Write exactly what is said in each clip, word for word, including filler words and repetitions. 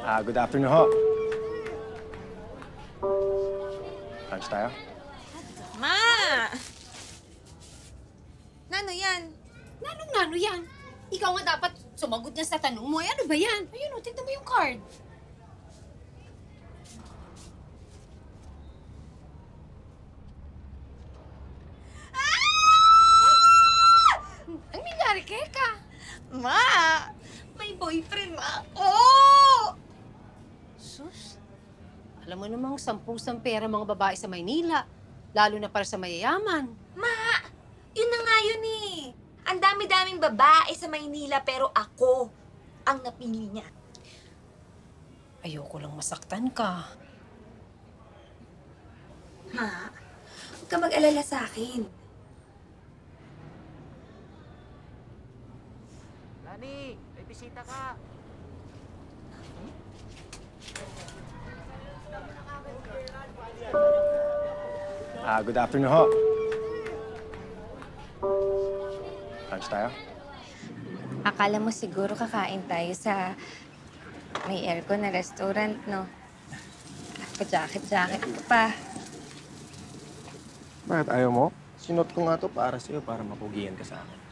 Ah, good afternoon ho. Lunch tayo? Ma! Nano yan? Nanong-nano yan? Ikaw nga dapat sumagot niya sa tanong mo. Ay, ano ba yan? Ayun o, tignan mo yung card. Ah! Ang nangyari, Keka? Ma! May boyfriend na ako! Sus, alam mo namang sampung-sam pera mga babae sa Maynila. Lalo na para sa mayayaman. Ma! Yun na nga yun eh. Ang dami-daming babae sa Maynila pero ako ang napili niya. Ayoko lang masaktan ka. Ma, huwag ka mag-alala sa akin. Lani, may bisita ka. Ah, good afternoon ho. Lunch tayo? Akala mo siguro kakain tayo sa may aircon na restaurant, no? Pa-jacket-jacket ka pa. Bakit ayaw mo? Sinot ko nga to para sa'yo, para mapugian ka sa akin.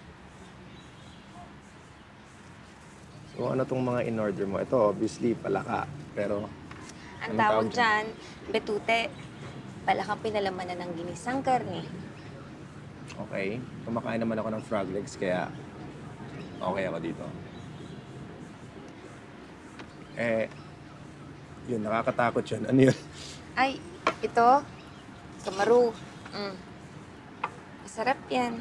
So ano tong mga in-order mo? Ito, obviously, palaka. Pero, Ang anong tawag dyan? dyan, betute. Palakang pinalaman na ng ginisang karne. Okay. Kumakain naman ako ng frog legs, kaya okay ako dito. Eh, yun, nakakatakot yun. Ano yun? Ay, ito, kamaru. Mm. Masarap yan.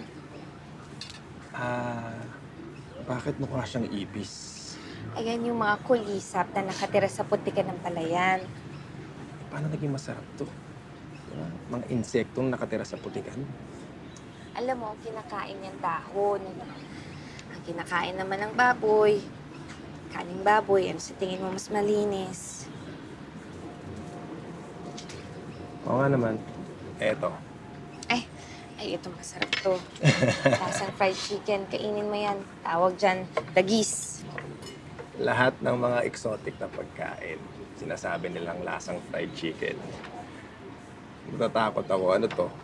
Ah, bakit mukha siyang ipis? Ayan yung mga kulisap na nakatira sa putikan ng palayan. Paano naging masarap to? Diba? Mga insektong nakatira sa putikan. Alam mo, kinakain niyang dahon. Ang kinakain naman ng baboy, kaning baboy, ano sa tingin mo mas malinis? Oo nga naman. Eto. Ay, ay, ito masarap to. Lasang fried chicken, kainin mo yan. Tawag dyan, dagis. Lahat ng mga exotic na pagkain, sinasabi nilang lasang fried chicken. Natatakot ako. Ano to?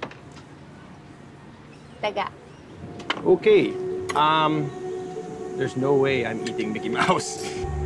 Daga. Okay. Um, there's no way I'm eating Mickey Mouse.